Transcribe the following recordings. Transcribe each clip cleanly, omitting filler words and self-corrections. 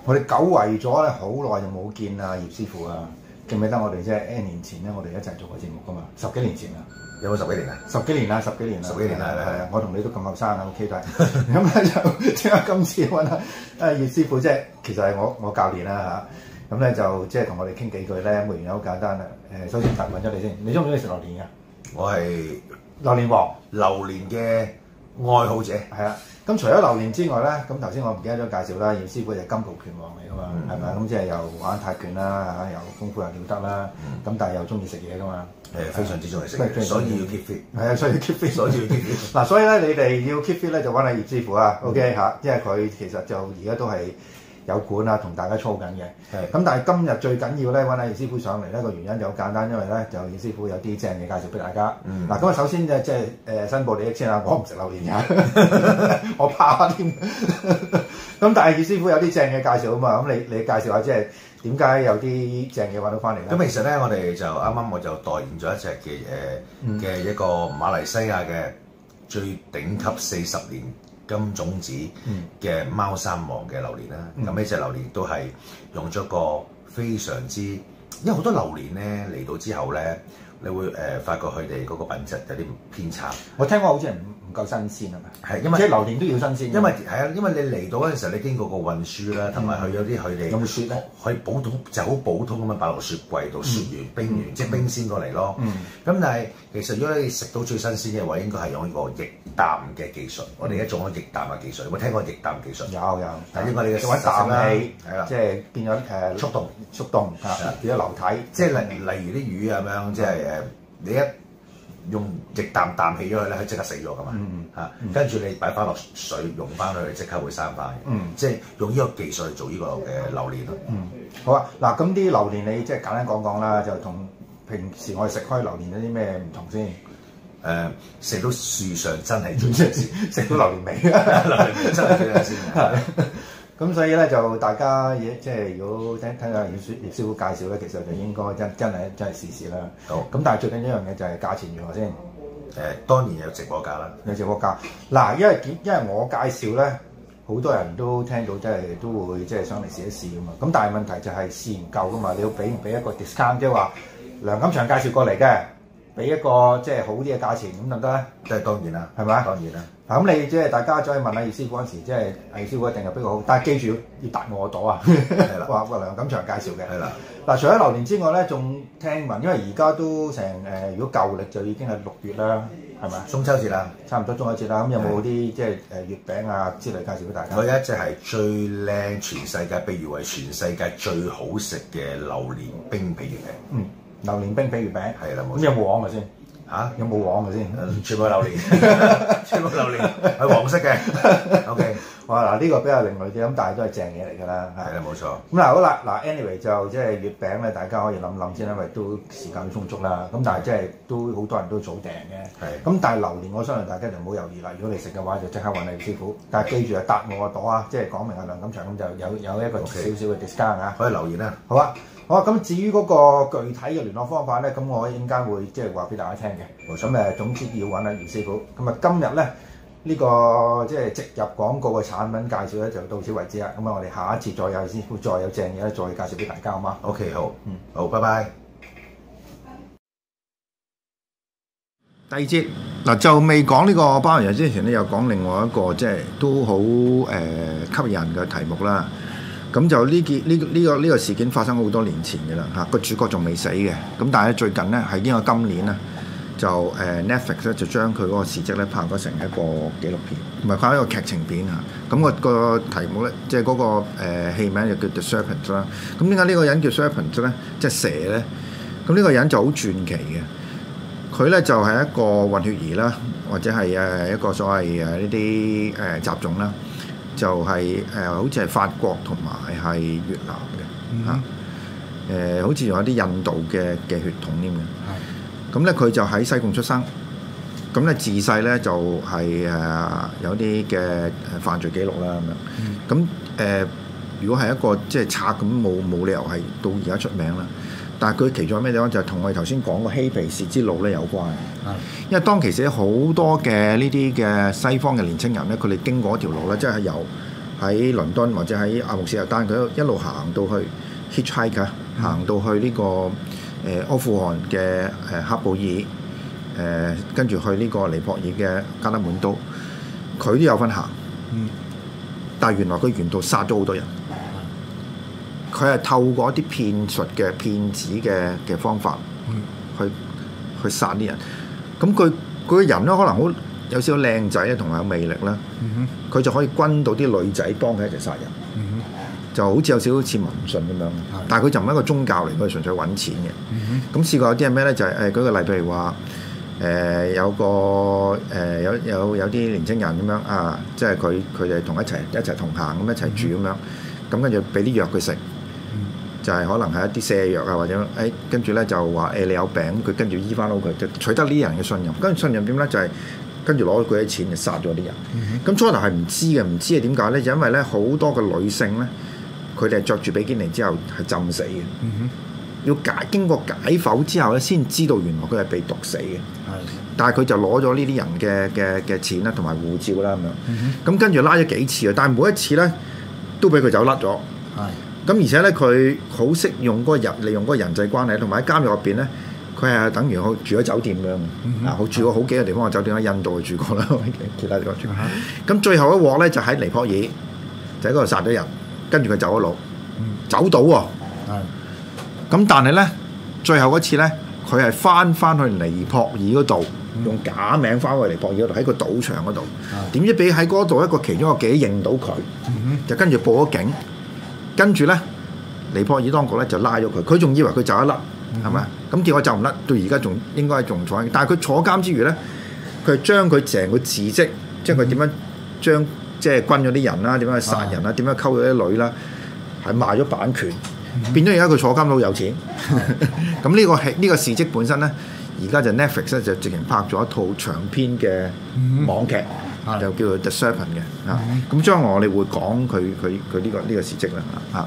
我哋久違咗咧，好耐就冇見啊葉師傅啊，記唔記得我哋即係 N 年前咧，我哋一齊做過節目噶嘛，10幾年前啊， 有冇10幾年啊 ？10幾年啦，10幾年啦， 10幾年啦， 係啊，我同你都咁後生啊，OK 都係。咁咧就即係今次揾啊葉師傅，即係其實係我教練啦嚇。咁咧就即係同我哋傾幾句咧，冇原因好簡單啦。首先問咗你先，你中唔中意食榴蓮㗎？ 我係榴蓮王， 榴蓮嘅愛好者。 係啊。咁除咗榴蓮之外咧，咁頭先我唔記得咗介紹啦，葉師傅就係金蒲拳王嚟噶嘛，係咪？咁即係又玩泰拳啦，嚇，又功夫又了得啦，咁但係又中意食嘢噶嘛， 非常之中意食嘢，所以要 keep fit。 係啊，所以要 keep fit， 所以要 keep fit。 嗱，所以咧你哋要 keep fit 咧就揾阿葉師傅啊，OK 嚇，因為佢其實就而家都係有管啊，同大家操緊嘅。咁但係今日最緊要咧揾阿葉師傅上嚟呢個原因就好簡單，因為咧就葉師傅有啲正嘅介紹俾大家。嗱，咁啊首先即係申報利益先啦，我唔食榴蓮㗎，我怕添。咁但係葉師傅有啲正嘅介紹啊嘛，咁你介紹下即係點解有啲正嘅揾到翻嚟咧？ 咁其實咧，我哋就啱就代言咗一隻嘅一個馬來西亞嘅最頂級40年金種子嘅貓山王嘅榴蓮啦。咁呢隻榴蓮都係用咗個非常之，因為好多榴蓮咧嚟到之後咧，你會發覺佢哋嗰個品質有啲偏差。 我聽講好似唔夠新鮮係咪？ 係因為即係榴蓮都要新鮮。 因為係啊，因為你嚟到嗰陣時候，你經過個運輸啦，同埋佢有啲佢哋有冇雪咧？ 可以普通就好普通咁樣擺落雪櫃度，雪完冰完，即係冰鮮過嚟咯。咁但係其實如果你食到最新鮮嘅話，應該係用呢個液氮嘅技術。我哋而家做緊液氮嘅技術，有冇聽過液氮技術？ 有。 但應該你嘅揾氮氣係啦， 即係變咗速凍嚇，變咗流體。 即係例如啲魚咁樣，即係你一用液氮氣咗佢咧，佢即刻死咗噶嘛嚇，跟住你擺翻落水溶翻佢，即刻會生翻嘅。即係用呢個技術去做呢個嘅榴蓮咯。 好啊，嗱咁啲榴蓮你即係簡單講講啦，就同平時我哋食開榴蓮有啲咩唔同先？ 食到樹上真係最新鮮， 食到榴蓮味， 榴蓮味真係最新鮮。 咁所以咧就大家即係如果聽下葉師傅介紹咧，其實就應該真係試試啦。 好。 咁但係最緊要一樣嘢就係價錢如何先？ 當然有直播價啦。 有直播價。嗱，因為我介紹咧，好多人都聽到即係都會即係上嚟試一試噶嘛。咁但係問題就係試唔夠噶嘛，你要俾唔俾一個 discount，即係話梁錦祥介紹過嚟嘅，俾一個即係好啲嘅價錢咁得唔得咧？ 即係當然啦， 係咪？ 當然啦。 嗱咁你即係大家再問下葉師傅嗰陣時，即係葉師傅一定係比較好，但係記住要答我朵啊！ 係啦， 話梁錦祥介紹嘅。 係啦。 嗱，除咗榴蓮之外咧，仲聽聞，因為而家都成如果舊歷就已經係6月啦，係咪？ 中秋節啦， 差唔多中秋節啦。咁有冇啲即係月餅啊之類介紹俾大家？ 我有一隻係最靚全世界，被譽為全世界最好食嘅榴蓮冰皮月餅。 榴蓮冰皮月餅。 係啦，冇錯。 咁有冇黃嘅先？ 嚇？ 有冇黃嘅先？ 全部榴蓮，全部榴蓮係黃色嘅。OK。 哇！嗱，呢個比較另類啲，咁但係都係正嘢嚟㗎啦。 係啦，冇錯。 咁嗱，好啦，嗱，anyway 就即係月餅咧，大家可以諗諗先，因為都時間都充足啦。咁但係即係都好多人都早訂嘅。 係。 咁但係榴蓮，我相信大家就唔好猶豫啦。如果你食嘅話，就即刻揾你師傅。但係記住啊，答我個朵啊，即係講明阿梁錦祥咁就有一個少少嘅 discount 啊。 可以留言啦。 好啊。好啊，咁至於嗰個具體嘅聯絡方法咧，咁我陣間會即係話俾大家聽嘅。咁總之要揾阿姚師傅。咁啊，今日咧呢個即係植入廣告嘅產品介紹咧，就到此為止啦。咁啊，我哋下一次再有師傅再有正嘢咧，再介紹俾大家，好嗎 ？OK， 好。好，拜拜。 第二節嗱，就未講呢個包人之前咧，又講另外一個即係都好吸引嘅題目啦。咁就呢個事件發生好多年前嘅啦嚇，個主角仲未死嘅。咁但係咧最近咧係經過今年咧就Netflix 咧就將佢嗰個事蹟咧拍咗成一個紀錄片，唔係拍一個劇情片嚇。咁個題目咧即係嗰個戲名就叫 The Serpent 啦。咁點解呢個人叫 Serpent 咧？即係蛇咧？咁呢個人就好傳奇嘅。佢咧就係一個混血兒啦，或者係一個所謂呢啲雜種啦。就係好似係法國同埋係越南嘅嚇，好似仲有啲印度嘅血統添嘅。咁咧佢就喺西貢出生，咁咧自細咧就係有啲嘅犯罪記錄啦咁樣。咁如果係一個即係賊咁，冇理由係到而家出名啦。但係佢其中有咩地方就係同我哋頭先講個希皮士之路咧有關。因為當其時好多嘅呢啲嘅西方嘅年青人咧，佢哋經過一條路咧，即係由喺倫敦或者喺阿姆斯特丹，佢一路行到去 hitchhike 行到去呢個阿富汗嘅喀布爾，跟住去呢個尼泊爾嘅加德滿都，佢都有份行。但係原來佢沿途殺咗好多人。佢係透過一啲騙術嘅騙子嘅方法去殺啲人。咁佢個人咧可能好有少少靚仔咧，同埋有魅力啦。佢就可以軍到啲女仔幫佢一齊殺人。就好似有少少似民信咁樣。但係佢就唔係一個宗教嚟，佢係純粹揾錢嘅。咁試過有啲係咩咧？就係舉個例，譬如話有個有啲年青人咁樣啊，即係佢哋一齊同行咁一齊住咁樣。咁跟住俾啲藥佢食。就係可能係一啲瀉藥啊，或者跟住咧就話你有病，佢跟住醫翻好佢，就取得呢啲人嘅信任。跟住信任點咧？就係跟住攞佢啲錢就殺咗啲人。咁初頭係唔知嘅，唔知係點解咧？就因為咧好多嘅女性咧，佢哋係着住比基尼之後係浸死嘅。要經過解剖之後咧，先知道原來佢係被毒死嘅。但係佢就攞咗呢啲人嘅錢啦，同埋護照啦咁樣。咁跟住拉咗幾次啊，但係每一次咧都俾佢走甩咗。咁而且咧，佢好識用嗰個人，利用嗰個人際關係，同埋喺監獄入邊咧，佢係等於住咗酒店咁。住過好幾個地方嘅酒店，喺印度住過啦，其他地方住。咁最後一鑊咧就喺尼泊爾，就喺嗰度殺咗人，跟住佢走咗路，走到喎。咁但係咧，最後嗰次咧，佢係翻去尼泊爾嗰度，用假名翻去尼泊爾嗰度，喺個賭場嗰度。點知俾喺嗰度一個其中一個記者認到佢，就跟住報咗警。跟住咧，尼泊爾當局咧就拉咗佢，佢仲以為佢走得甩，係咪？咁結果走唔甩，到而家仲應該仲坐。但係佢坐監之餘咧，佢係將佢成個字跡，將佢點樣將即係軍咗啲人啦，點樣去殺人啦，點樣溝咗啲女啦，係賣咗版權，變咗而家佢坐監好有錢。咁呢個事蹟本身咧，而家就 Netflix 咧就直情拍咗一套長篇嘅網劇。就叫做 The Serpent 嘅咁將來我哋會講佢呢個事蹟啦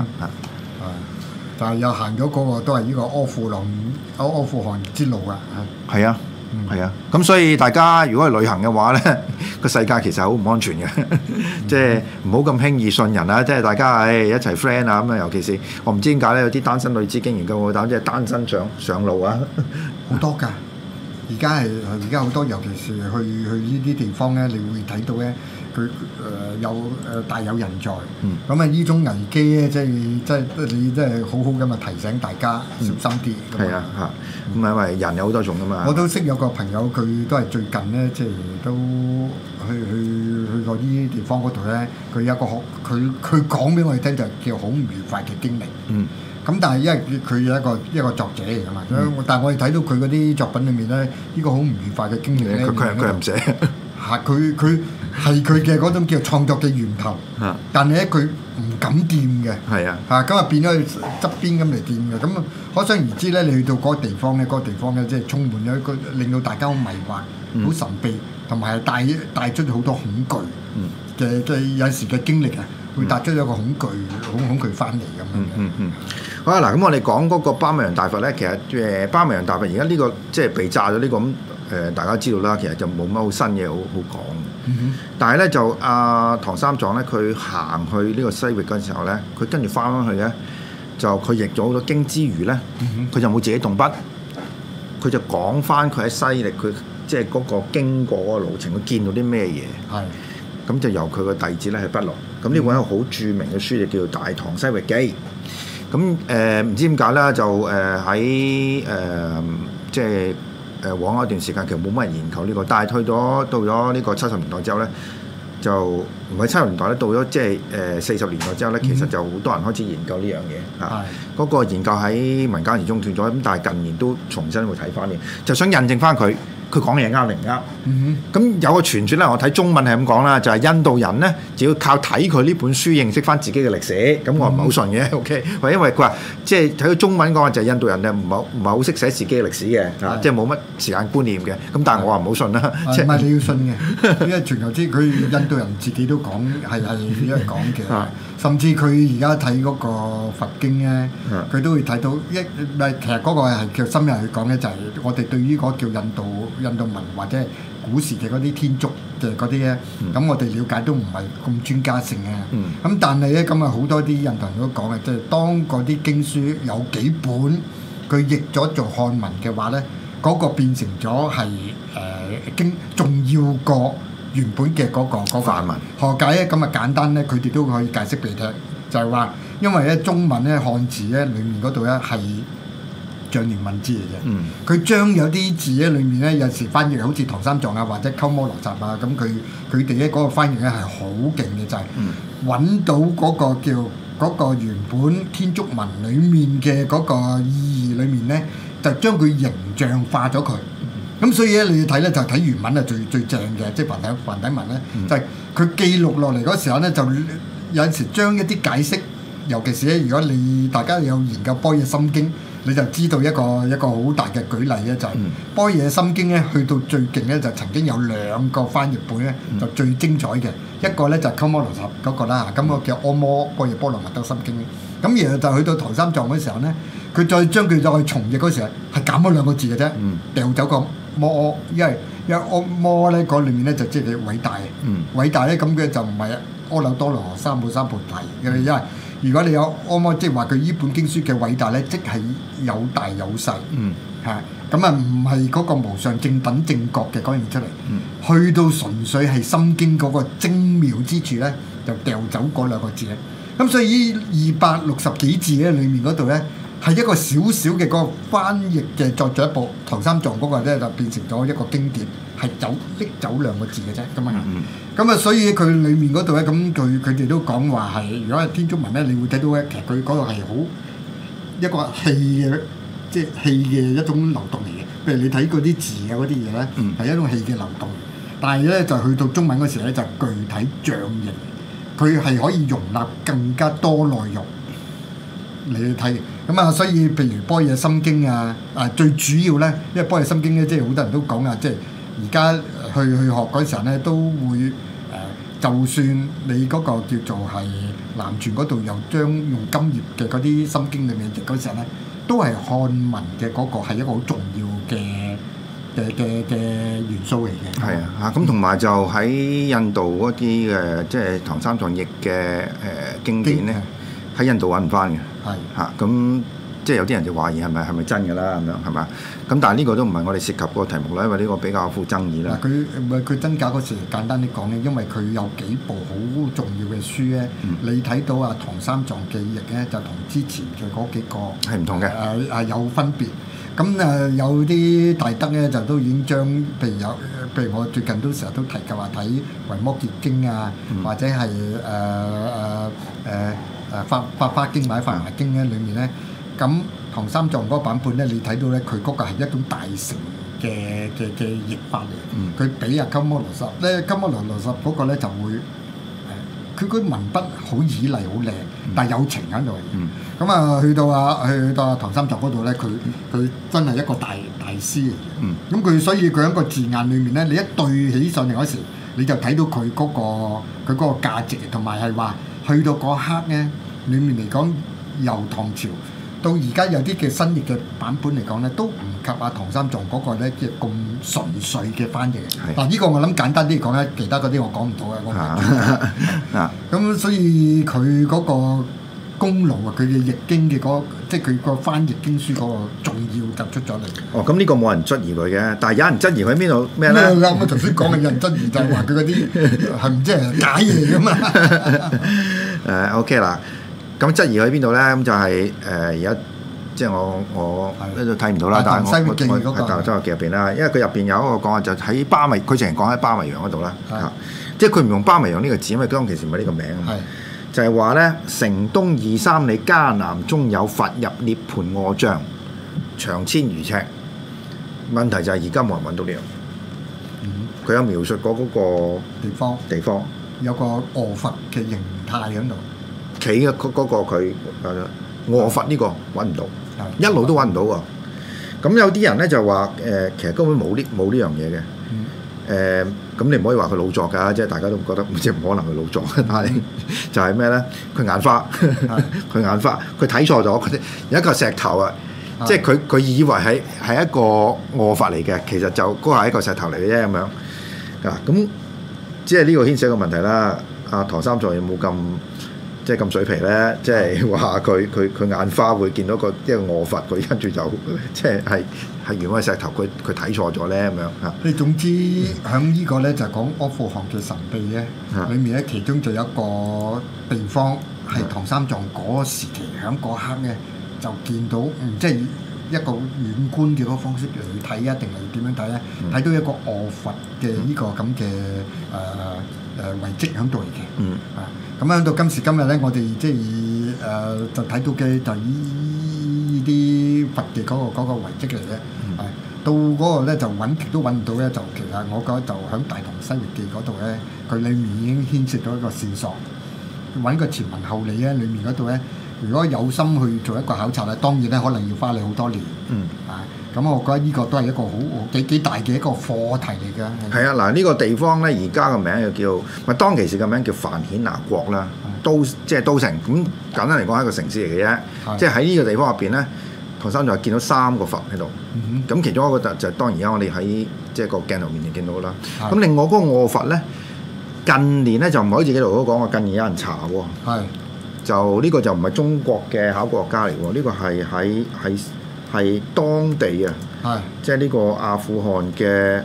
但係又行咗嗰個都係呢個阿富汗之路啊係啊，咁所以大家如果去旅行嘅話咧，個世界其實好唔安全嘅，即係唔好咁輕易信人啊！即係大家一齊 friend 啊咁啊，尤其是我唔知點解咧，有啲單身女子竟然咁好膽，即係單身上路啊， 好多㗎。而家好多，尤其是去呢啲地方咧，你會睇到咧，佢大有人在。咁啊，呢種危機咧，即係你真係好好咁啊提醒大家小心啲。 係啊，咁因為人有好多種噶嘛。 我都識有個朋友，佢都係最近咧，即係都去過呢啲地方嗰度咧，佢有個佢講俾我哋聽就叫好唔愉快嘅經歷。咁但係因為佢係一個作者嚟㗎嘛，但係我哋睇到佢嗰啲作品裏面咧，呢個好唔愉快嘅經歷咧， 佢係唔寫， 佢係佢嘅嗰種叫創作嘅源頭，但係咧佢唔敢掂嘅，咁啊變咗去側邊咁嚟掂嘅，咁可想而知咧，你去到嗰個地方咧，即係充滿咗一個令到大家好迷惑、好神秘，同埋帶出好多恐懼嘅有時嘅經歷啊，會帶出一個恐懼翻嚟咁樣。 好啊，嗱，咁我哋講嗰個巴米揚大佛咧，其實巴米揚大佛而家呢個即係被炸咗呢個咁大家知道啦，其實就冇乜好新嘢好講。但係咧就唐三藏咧，佢行去呢個西域嗰陣時候咧，佢跟住翻去咧，就佢譯咗好多經之餘咧，佢就冇自己動筆，佢就講翻佢喺西域佢即係嗰個經過嗰個路程，佢見到啲咩嘢。咁就由佢個弟子咧去筆錄。咁呢本係一個好著名嘅書，就叫做《大唐西域記》。咁唔知點解啦，就喺即係往一段時間，其實冇乜人研究呢個。但係到咗呢個70年代之後咧，就唔係70年代咧，到咗即係40年代之後咧，其實就好多人開始研究呢樣嘢嚇。嗰個研究喺民間而中斷咗，咁但係近年都重新會睇翻嘅，就想印證翻佢講嘢啱定唔啱？咁有個傳説咧，我睇中文係咁講啦，就係印度人咧，只要靠睇佢呢本書認識翻自己嘅歷史。咁我唔係好信嘅，OK？因為佢話即係睇佢中文講就係印度人咧，唔係好識寫自己嘅歷史嘅，即係冇乜時間觀念嘅。咁但係我話唔好信啦。 唔係你要信嘅，因為全球知佢印度人自己都講係因為講嘅，甚至佢而家睇嗰個佛經咧，佢都會睇到其實嗰個係叫深入去講咧，就係我哋對於嗰叫印度文或者古時嘅嗰啲天竺嘅嗰啲咧，咁我哋了解都唔係咁專家性啊。咁但係咧，咁啊好多啲印度人都講嘅，即係當嗰啲經書有幾本佢譯咗做漢文嘅話咧，嗰個變成咗係經仲要過原本嘅嗰個範文。 何解咧？咁啊簡單咧，佢哋都可以解釋俾你聽，就係話因為咧中文咧漢字咧裡面嗰度咧係象形文字嚟嘅，佢將有啲字咧裡面咧有時翻譯好似唐三藏啊或者鳩摩羅什啊，咁佢哋咧嗰個翻譯咧係好勁嘅，就係揾到嗰個叫嗰個原本天竺文裡面嘅嗰個意義裡面咧，就將佢形象化咗佢。咁所以咧，你睇咧就睇原文係最正嘅，即係繁體文咧，就係佢記錄落嚟嗰時候咧，就有陣時將一啲解釋，尤其是咧，如果大家有研究般若心經，你就知道一個好大嘅舉例咧，就係般若心經咧，去到最勁咧，就曾經有2個翻譯本咧，就最精彩嘅，一個咧就係鳩摩羅什嗰個啦，咁個叫阿摩般若波羅蜜多心經，咁然後就去到唐三藏嗰時候咧，佢再將佢再重譯嗰時候係減咗2個字嘅啫，掉走個摩，因為阿摩咧嗰裏面咧就即係偉大嘅，偉大咧咁嘅就唔係阿耨多羅三藐三菩提嘅，因為如果你有阿摩，即係話佢依本經書嘅偉大咧，即係有大有細，嚇咁啊唔係嗰個無上正等正覺嘅講完出嚟，去到純粹係心經嗰個精妙之處咧，就掉走嗰2個字咧。咁所以依260幾字咧，裡面嗰度咧係一個小小嘅嗰個翻譯嘅作咗一部唐三藏嗰個咧，就變成咗一個經典，係拎走2個字嘅啫，咁啊。咁啊，所以佢裡面嗰度咧，咁佢哋都講話係，如果係天竺文咧，你會睇到咧，其實佢嗰個係好一個氣嘅，即係氣嘅一種流動嚟嘅。譬如你睇嗰啲字啊嗰啲嘢咧，係一種氣嘅流動。但係咧，就去到中文嗰時咧，就具體象形，佢係可以容納更加多內容你去睇。咁啊，所以譬如般若心經啊，最主要咧，因為般若心經咧，即係好多人都講啊，即係而家去學嗰陣咧，都會就算你嗰個叫做係南傳嗰度又將用金葉嘅嗰啲心經裏面譯嗰陣咧，都係漢文嘅嗰個係一個好重要嘅元素嚟嘅。 係啊，咁同埋就喺印度嗰啲即係唐三藏譯嘅經典咧，喺印度揾唔翻嘅。係嚇，咁即係有啲人就懷疑係咪真㗎啦，咁樣係嘛？咁但係呢個都唔係我哋涉及個題目啦，因為呢個比較富爭議啦。 佢真假嗰時簡單啲講咧，因為佢有幾部好重要嘅書咧，你睇到啊唐三藏記譯咧，就同之前嘅嗰幾個係唔同嘅， 有分別。咁有啲大德咧就都已經將譬如我最近都成日都提及話睇《維摩詰經》啊，或者係法華經或者法華經咧裏面咧，咁唐三藏嗰個版本咧，你睇到咧，佢嗰個係一種大乘嘅譯法嚟。佢比鳩摩羅什咧，鳩摩羅什嗰個咧就會佢嗰文筆好綺麗好靚，但係有情喺度。咁啊，去到唐三藏嗰度咧，佢真係一個大師嚟嘅。咁佢所以佢喺個字眼裏面咧，你一對起上嚟嗰時，你就睇到佢嗰個價值，同埋係話去到嗰刻咧，裏面嚟講由唐朝到而家有啲嘅新譯嘅版本嚟講咧，都唔及唐三藏嗰個咧即係咁純粹嘅翻譯。嗱，呢個我諗簡單啲講咧，其他嗰啲我講唔到嘅，我唔係。咁所以佢嗰個功勞啊，佢嘅譯經嘅即係佢個翻譯經書嗰個重要就出咗嚟。哦， 咁呢個冇人質疑佢嘅，但係有人質疑佢喺邊度咩咧？ 我頭先講嘅有人質疑就係話佢嗰啲係唔知係假嘢㗎嘛。 OK 啦。咁質疑喺邊度咧？咁就係而家即係我呢度睇唔到啦。但係我喺大周遊記入邊啦，因為佢入邊有一個講話，就喺巴米，佢淨係講喺巴米揚嗰度啦。即係佢唔用巴米揚呢個字，因為當其時唔係呢個名啊嘛。就係話咧，城東2-3里迦南中有佛入涅盤臥像，長千餘尺。問題就係而家冇人揾到呢樣。佢有描述過嗰個地方有個臥佛嘅形態喺度。 企嘅嗰個佢臥佛呢個揾唔到，一路都揾唔到喎。咁有啲人咧就話其實根本冇呢樣嘢嘅。咁你唔可以話佢老作㗎，即係大家都覺得即係唔可能佢老作。但係就係咩咧？佢眼花，佢睇錯咗。佢有一個石頭啊，即係佢以為係一個臥佛嚟嘅，其實就嗰個係一個石頭嚟嘅啫咁樣。 嗱咁，即係呢個牽涉一個問題啦。阿唐三藏有冇咁即係咁水皮咧？即係話佢眼花會見到一個臥佛，佢跟住就即係原來石頭，佢睇錯咗咧咁樣嚇。 你總之喺呢個咧就講阿富汗嘅神秘咧，裏面咧其中就有一個地方係唐三藏嗰時期喺嗰刻咧就見到，即係一個遠觀嘅嗰個方式嚟睇啊，定係點樣睇咧？睇到一個臥佛嘅呢個咁嘅遺跡喺度嚟嘅。咁樣到今時今日咧，我哋即係就睇到嘅就呢啲佛嘅嗰個遺跡嚟嘅。到嗰個咧就揾極都揾唔到咧，就其實我覺得就喺《大唐西域記》嗰度咧，佢裡面已經牽涉到一個線索，揾個前文後理咧，裡面嗰度咧，如果有心去做一個考察咧，當然咧可能要花你好多年。咁我覺得呢個都係一個好幾大嘅一個課題嚟㗎。 係啊，嗱呢個地方咧，而家個名又叫，咪當其時個名叫范顯拿國啦，即係都城。咁簡單嚟講係一個城市嚟嘅啫。即係喺呢個地方入邊咧，唐三藏見到3個佛喺度。咁其中一個就當然而家我哋喺即係個鏡頭面前見到啦。咁另外嗰個臥佛咧，近年咧就唔係好似紀陶都講話，近年有人查喎。就呢個就唔係中國嘅考古學家嚟喎，呢個係當地啊，即係呢個阿富汗嘅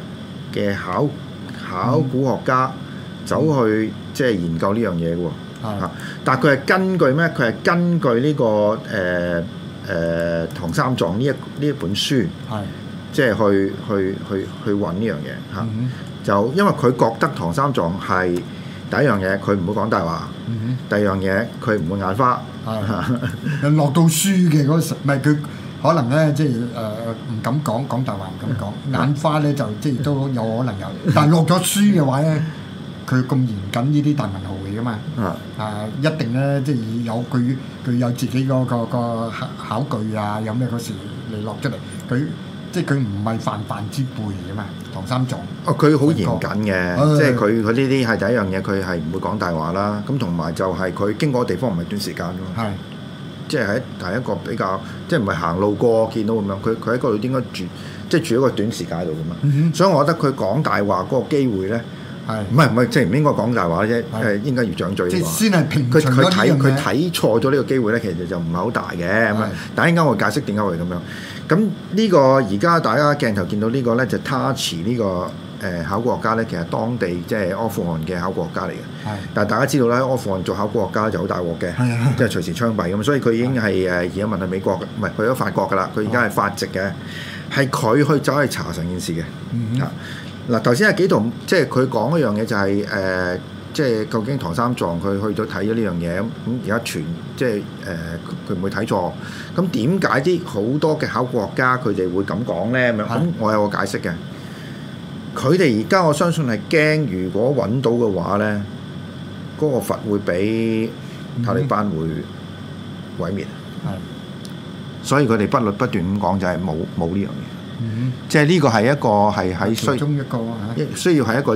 考古學家走去即係研究呢樣嘢嘅喎。但係佢係根據咩？佢係根據呢個唐三藏呢一本書，即係去揾呢樣嘢嚇。就因為佢覺得唐三藏係第一樣嘢，佢唔會講大話；第二樣嘢，佢唔會眼花。 落到書嘅嗰時，唔係佢。可能咧，即係唔敢講大話，唔敢講眼花咧，就即係都有可能有。但係落咗書嘅話咧，佢咁嚴謹呢啲大文豪嚟噶嘛，一定咧即係有佢有自己個考據啊，有咩嗰時嚟落出嚟，佢唔係泛之輩嚟噶嘛，唐三藏。 佢好嚴謹嘅，即係佢呢啲係第一樣嘢，佢係唔會講大話啦。咁同埋就係佢經過嘅地方唔係短時間咯。即係一個比較，即係唔係行路過見到咁樣，佢喺嗰度應該住，即係住一個短時間度噶嘛。所以我覺得佢講大話嗰個機會咧，唔係即係唔應該講大話啫，應該要掌嘴。 即係先係平佢睇錯咗呢個機會咧，其實就唔係好大嘅咁啊。但係陣間我解釋點解會咁樣。咁呢個而家大家鏡頭見到呢個咧，就他持呢個考古學家咧，其實當地即係阿富汗嘅考古學家嚟嘅。但係大家知道咧，阿富汗做考古學家就好大鑊嘅，即係隨時槍斃咁。所以佢已經係而家問去美國，唔係去咗法國㗎啦。佢而家係法籍嘅，係佢去走去查成件事嘅。嗱頭先係紀陶，即係佢講一樣嘢就係即係究竟唐三藏佢去咗睇咗呢樣嘢咁而家傳即係佢唔會睇錯。咁點解啲好多嘅考古學家佢哋會咁講咧？咁我有個解釋嘅。佢哋而家我相信係驚，如果揾到嘅話咧，嗰個佛會俾塔利班會毀滅。所以佢哋不斷咁講就係冇呢樣嘢。即係呢個係一個係喺需要係一個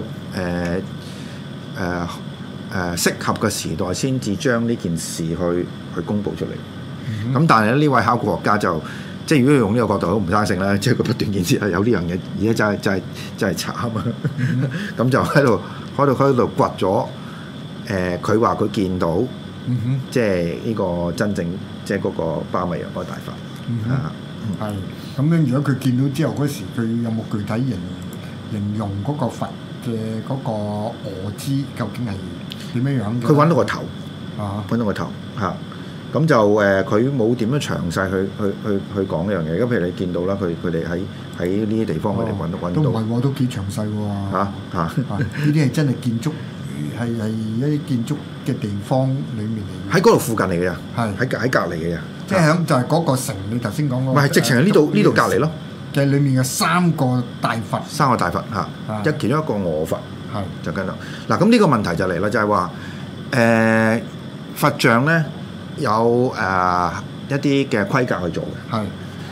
適合嘅時代先至將呢件事去公佈出嚟。咁但係呢位考古學家就即係如果用呢個角度都唔生性啦，即係佢不斷見知有呢樣嘢，而家真係慘啊！咁就喺度掘咗佢話佢見到，即係呢個真正即係嗰個巴米揚嗰個大佛。 係咁樣，如果佢見到之後嗰時，佢有冇具體形容嗰個佛嘅嗰個臥姿究竟係點樣樣嘅？ 佢揾到個頭，揾到個頭嚇。咁就佢冇點樣詳細去講呢樣嘢。咁譬如你見到啦，佢哋喺呢啲地方佢哋揾到。都唔係喎，都幾詳細喎。呢啲係真係建築，係一啲建築嘅地方裡面嚟。喺嗰度附近嚟嘅，喺隔離嘅。即係響就係嗰個城，你頭先講嗰個。唔係直情係呢度隔離咯。嘅裡面嘅3個大佛。3個大佛嚇，其中一個臥佛。就跟到嗱，咁呢個問題就嚟啦，就係話佛像咧。有一啲嘅規格去做嘅，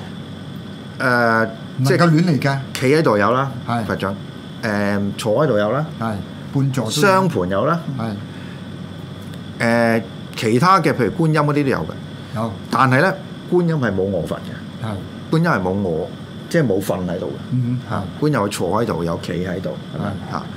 即係夠亂嚟㗎。企喺度有啦，佛像坐喺度有啦，半座雙盤有啦，其他嘅譬如觀音嗰啲都有嘅，有。但係咧，觀音係冇臥佛嘅，觀音係冇臥，即係冇瞓喺度嘅，觀音係坐喺度，有企喺度，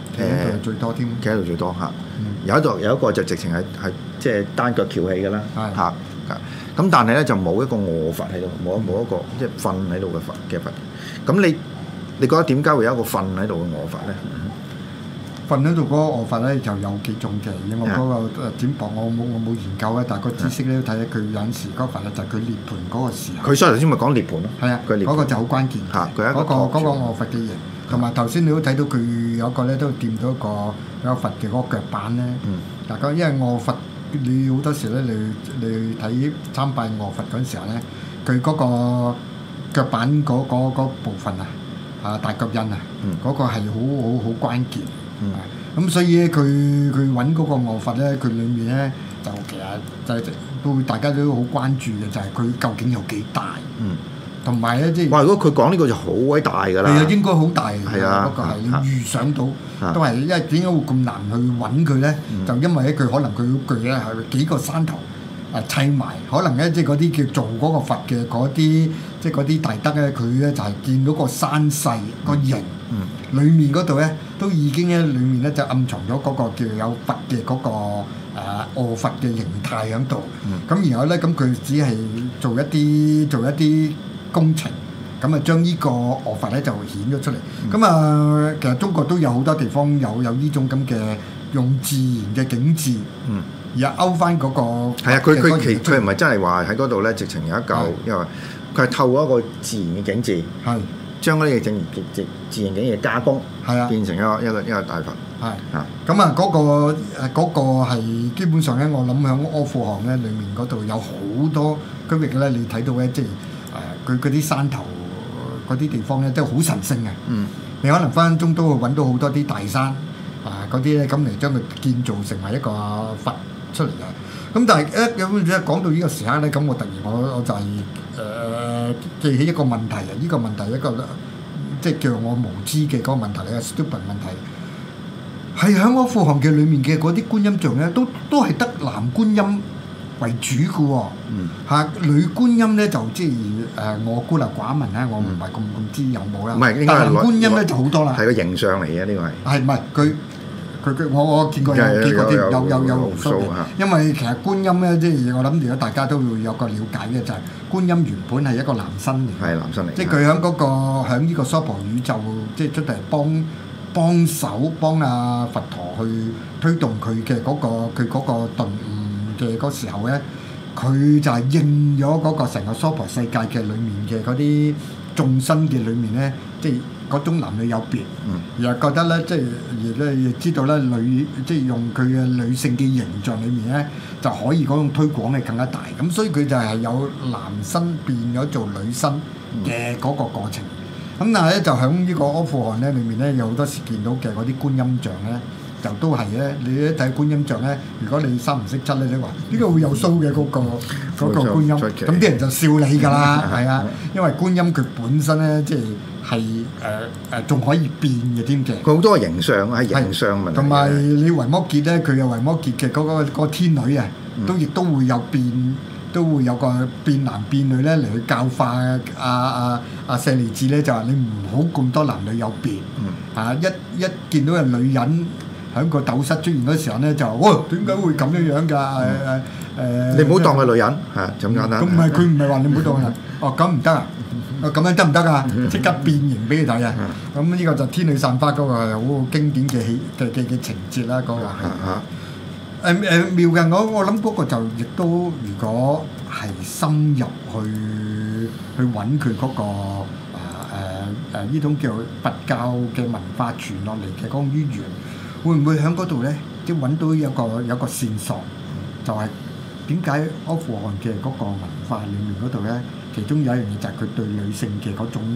企喺度最多添， 企喺度最多嚇。有一個就直情係即係單腳翹起嘅啦嚇。咁但係咧就冇一個臥佛喺度，冇一個即係瞓喺度嘅佛。咁你覺得點解會有一個瞓喺度嘅臥佛咧？ 瞓喺度嗰個臥佛咧就有幾種嘅，因為嗰個點講我冇研究啊，但係個知識咧睇下佢有陣時嗰個佛咧就係佢涅盤嗰個時候。 佢所以頭先咪講涅盤咯。係啊， 嗰個就好關鍵嚇，佢一個嗰個臥佛嘅形，同埋頭先你都睇到佢有一個咧都掂到有佛嘅嗰個腳板咧。大家因為臥佛你好多時咧你睇參拜臥佛嗰陣時候咧，佢嗰個腳板嗰部分大腳印嗰個係好關鍵。咁所以咧，佢揾嗰個臥佛咧，佢裡面咧就其實就都大家都好關注嘅，就係佢究竟有幾大。同埋咧，即係哇！如果佢講呢個就好鬼大㗎啦。 係啊，應該好大嘅。 係啊， 不過係你預想到都係，因為點解會咁難去揾佢咧？就因為咧，佢可能佢好巨咧，係幾個山頭砌埋，可能咧即係嗰啲叫做嗰個佛嘅嗰啲，即係嗰啲大德咧，佢咧就係見到個山勢個形。裡面嗰度咧，都已經咧，裡面咧就暗藏咗嗰個叫有佛嘅嗰個臥佛嘅形態喺度。咁然後咧，咁佢只係做一啲工程，咁啊將呢個臥佛咧就顯咗出嚟。咁其實中國都有好多地方有呢種咁嘅用自然嘅景緻，而勾翻嗰個係啊，佢唔係真係話喺嗰度咧，直情有一嚿，因為佢係透過一個自然嘅景緻。係。將嗰啲自然景嘅加工，變成一個大佛。係咁啊，嗰個係基本上咧，我諗喺阿富汗咧裡面嗰度有好多區域咧，你睇到咧，即係佢嗰啲山頭嗰啲地方咧，都好神聖嘅。你可能分分鐘都會揾到好多啲大山嗰啲咧，咁嚟將佢建造成為一個佛出嚟嘅。咁但係講到呢個時刻咧，咁我突然我就係記起一個問題啊！呢個問題一個即係叫我無知嘅嗰個問題咧 ，stupid 問題，係喺阿富汗嘅裡面嘅嗰啲觀音像咧，都係得男觀音為主嘅喎。女觀音咧就即係我孤陋寡聞啦，我唔係咁知有冇啦。 唔係，應該係男觀音咧就好多啦。 係個形象嚟嘅呢個係。 係唔係佢？我見過有無數嘅，因為其實觀音咧，即係我諗，如果大家都會有個了解嘅，就係觀音原本係一個男身嚟， 係男身嚟， 即係佢喺呢個娑婆宇宙，即係出嚟幫手幫阿佛陀去推動佢嘅嗰個頓悟嘅嗰時候咧，佢就係應咗嗰個成個娑婆世界嘅裡面嘅嗰啲眾生嘅裡面咧，即係。嗰種男女有別，而係覺得咧，即係而咧亦知道咧，即係用佢嘅女性嘅形象裏面咧，就可以嗰種推廣係更加大。咁所以佢就係有男身變咗做女身嘅嗰個過程。咁但係咧，就喺呢個阿富汗咧裏面咧，有好多時見到嘅嗰啲觀音像咧，就都係咧，你一睇觀音像咧，如果你三唔識七咧，你話呢個會有鬚嘅嗰個觀音，咁啲人就笑你㗎啦，係啊，因為觀音佢本身咧，即係仲可以變嘅添嘅。佢好多形象係形象問題。 同埋你維摩詰咧，佢有維摩詰嘅嗰個天女啊，亦都會有變，都會有個變男變女咧嚟去教化阿舍利子咧，就話你唔好咁多男女有別。一見到個女人喺個斗室出現嗰時候咧，就哇點解會咁樣㗎？ 你唔好當佢女人係咁簡單。 咁佢唔係話你唔好當佢人。咁唔得啊！咁樣得唔得啊？即刻變形俾你睇啊！咁呢個就天女散花嗰個係好經典嘅情節啦，嗰個係妙嘅。我諗嗰個就亦都，如果係深入去揾佢嗰個呢種叫佛教嘅文化傳落嚟嘅嗰種淵源，會唔會喺嗰度咧？即係揾到有個線索，就係點解阿富汗嘅嗰個文化裡面嗰度咧？其中有一樣嘢就係佢對女性嘅嗰種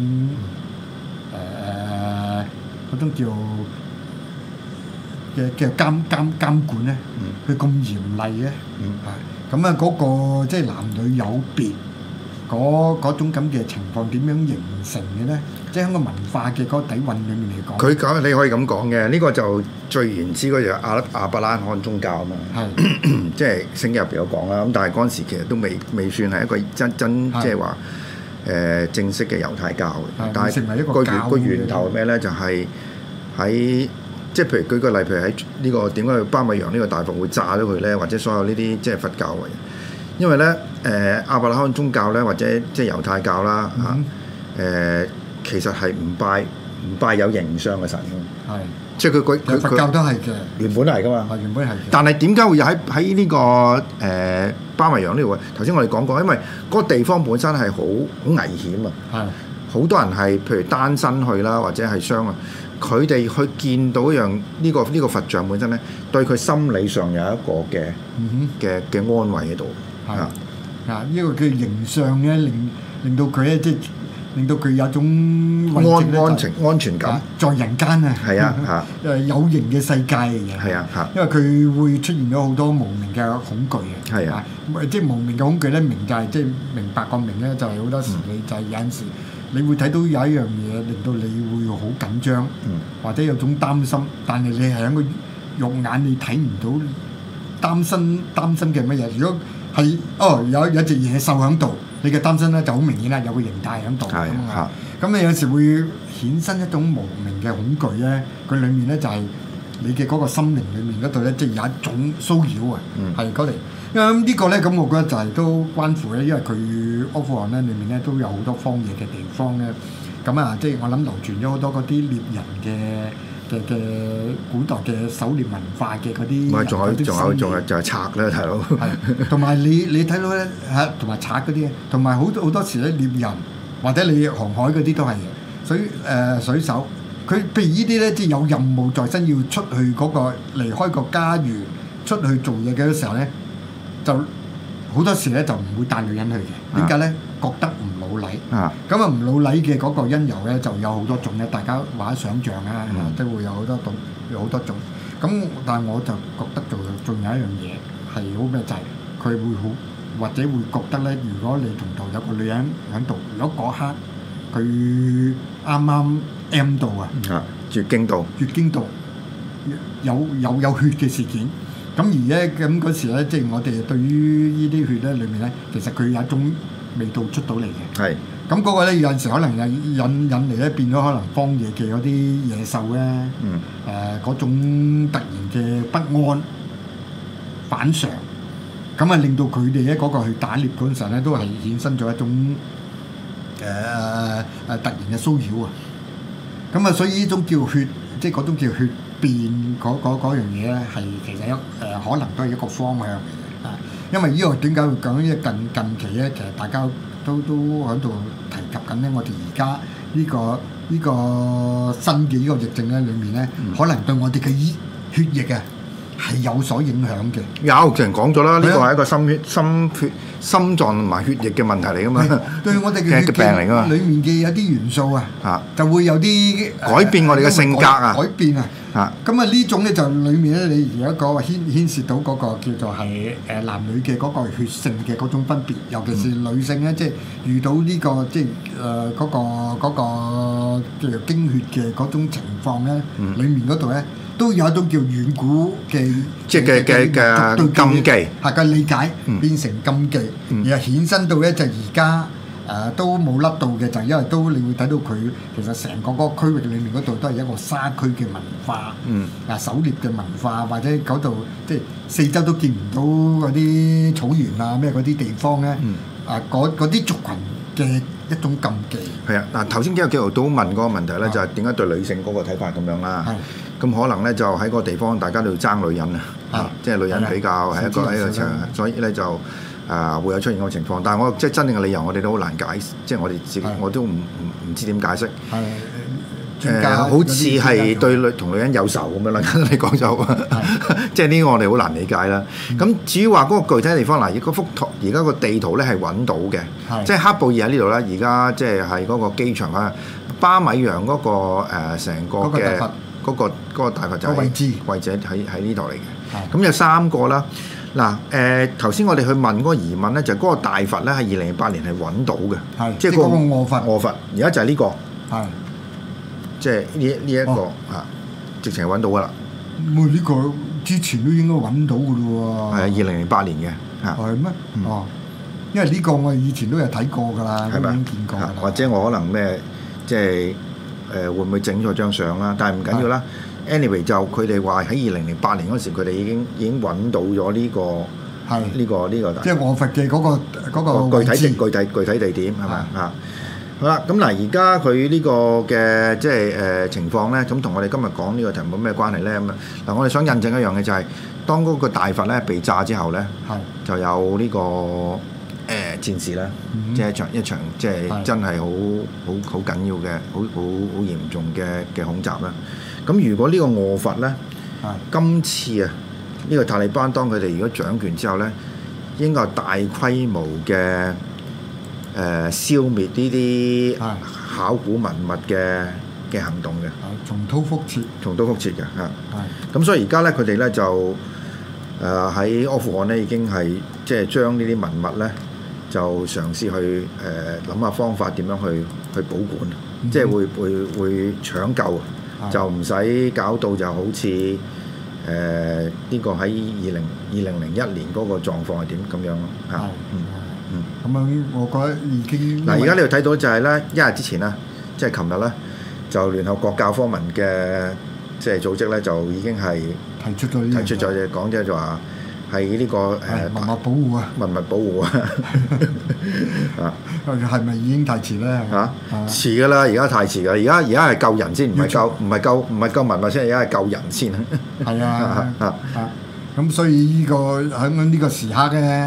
叫監管咧，佢咁嚴厲咧，咁啊嗰個即係男女有別嗰種咁嘅情況點樣形成嘅咧？即係喺個文化嘅嗰個底蘊裡面嚟講， 佢講你可以咁講嘅，呢個就最原始嗰隻阿伯拉罕宗教啊嘛，即係聖經入邊有講啦。咁但係嗰陣時其實都未算係一個真即係話正式嘅猶太教嘅。但係個源頭係咩咧？就係喺即係譬如舉個例，譬如喺呢個點解巴米揚呢個大佛會炸咗佢咧，或者所有呢啲即係佛教嘅，因為咧亞伯拉罕宗教咧或者即係猶太教啦其實係唔拜有形相嘅神嘅，係即係佢佛教都係嘅， 原本係噶嘛， 原本係。 但係點解會喺呢個巴米揚呢度？頭先我哋講過，因為嗰個地方本身係好危險啊，係好多人係譬如單身去啦，或者係傷啊。佢哋去見到一樣呢個佛像本身咧，對佢心理上有一個嘅安慰喺度。係呢個叫形象咧，令到佢咧即係令到佢有種安全感， 在人間啊。係啊有形嘅世界嚟嘅。係啊因為佢會出現咗好多無名嘅恐懼嘅。係啊，即係無名嘅恐懼咧，明就係即係明白個明咧，就係好多時你就係有陣時。你會睇到有一樣嘢令到你會好緊張，或者有種擔心，但係你係喺個肉眼你睇唔到擔心嘅乜嘢。如果係有隻野獸喺度，你嘅擔心咧就好明顯啦，有個形態喺度咁啊。咁你有時會衍生一種無名嘅恐懼咧，佢裡面咧就係你嘅嗰個心靈裡面嗰度咧，即係有一種騷擾啊，係嗰嚟。咁呢個咧，咁我覺得就係都關乎咧，因為佢阿富汗咧裏面咧都有好多荒野嘅地方咧，咁啊，即係我諗流傳咗好多嗰啲獵人嘅古代嘅狩獵文化嘅嗰啲。唔係，仲有就係賊啦，大佬。係，同埋你睇到咧嚇，同埋賊嗰啲，同埋好多時咧獵人或者你航海嗰啲都係水手，佢譬如呢啲咧，即係有任務在身要出去嗰個離開個家園出去做嘢嘅時候咧。就好多時咧就唔會帶女人去嘅，點解咧？覺得唔老禮。咁啊唔老禮嘅嗰個因由咧就有好多種咧，大家或者想像啊，都會有好多種。咁但係我就覺得仲有一樣嘢係好咩，就係佢會好或者會覺得咧，如果你同度有個女人喺度，如果嗰刻佢啱啱 M 到月經到有血嘅事件。咁而咧，咁嗰時咧，即係我哋對於呢啲血咧裏面咧，其實佢有一種味道出到嚟嘅。係。咁嗰個咧有陣時可能引嚟咧變咗可能荒野嘅嗰啲野獸咧，嗰種突然嘅不安反常，咁啊令到佢哋咧嗰個去打獵嗰陣時咧都係衍生咗一種突然嘅騷擾啊。咁啊，所以呢種叫血，即係嗰種叫血。變嗰樣嘢咧，係其實可能都係一個方向嚟嘅啊！因為呢個點解會講？因為近期咧，其實大家都喺度提及緊咧，我哋而家呢個新嘅呢個疫症咧，裡面咧，可能對我哋嘅血液啊係有所影響嘅。有，之前講咗啦，呢個係一個心臟同埋血液嘅問題嚟噶嘛。對我哋嘅血病嚟噶嘛。裡面嘅有啲元素就會有啲改變我哋嘅性格啊，改變啊。咁啊呢種咧就裡面咧，你而家講牽涉到嗰個叫做係男女嘅嗰個血性嘅嗰種分別，尤其是女性咧，即係遇到呢個即係嗰個叫做經血嘅嗰種情況咧，裡面嗰度咧都有一種叫遠古嘅即係嘅禁忌，係嘅理解變成禁忌，而係衍生到咧就而家。都冇甩到嘅，就係因為都你會睇到佢其實成個嗰個區域裏面嗰度都係一個沙區嘅文化，狩獵嘅文化，或者嗰度即係四周都見唔到嗰啲草原啊咩嗰啲地方咧，嗰啲族群嘅一種禁忌。係啊，嗱頭先幾個紀陶都問嗰個問題咧，就係點解對女性嗰個睇法咁樣啦？咁可能咧就喺個地方大家都要爭女人啊，即係女人比較係一個場，所以咧就。會有出現嗰個情況，但係我即係真正嘅理由，我哋都好難解，即係我哋自己我都唔知點解釋。好似係對同女人有仇咁樣啦，你講就即係呢個我哋好難理解啦。咁至於話嗰個具體地方嗱，嗰幅圖而家個地圖咧係揾到嘅，即係喀布爾喺呢度啦。而家即係係嗰個機場啊，巴米揚嗰個成個嘅嗰個大佛就係位置喺呢度嚟嘅。咁有3個啦。嗱頭先我哋去問嗰個疑問咧，就係嗰個大佛咧係2008年係揾到嘅，即係嗰個臥佛。而家就係呢個，即係呢一個直情係揾到噶啦。咁呢個之前都應該揾到嘅咯喎。係2008年嘅嚇。係咩？哦，因為呢個我以前都有睇過㗎啦，已經見過。或者我可能咩即係會唔會整咗張相啦？但係唔緊要啦。 anyway 就佢哋話喺2008年嗰時，佢哋已經揾到咗呢個呢個即係卧佛嘅嗰個具體地點係咪啊？好啦，咁嗱，而家佢呢個嘅即係情況咧，咁同我哋今日講呢個題目有咩關係咧？咁啊嗱，我哋想印證一樣嘅就係、是，當嗰個大佛咧被炸之後咧，就有呢、這個戰事啦，即係一場即係真係好緊要嘅、好嚴重嘅恐襲啦。咁如果呢個卧佛咧，今次啊呢個塔利班當佢哋如果掌權之後咧，應該係大規模嘅。消滅呢啲考古文物嘅行動嘅， 重蹈覆轍嘅嚇。咁所以而家咧，佢哋咧就喺阿富汗咧已經係即係將呢啲文物咧就嘗試去諗下方法點樣去保管，即係會搶救，就唔使搞到就好似呢個喺2001年嗰個狀況係點咁樣咯嚇。 咁樣，我覺得已經嗱，而家你度睇到就係咧，一日之前啦，即係琴日咧，就聯合國教科文嘅即係組織咧，就已經係提出咗嘢講，即係就話係呢個文物保護啊， 文物保護啊， 係咪已經太遲咧？ 嚇，遲噶啦，而家太遲噶，而家係救人先，唔係救文物先，而家係救人先。 係啊，咁所以呢個喺呢個時刻嘅。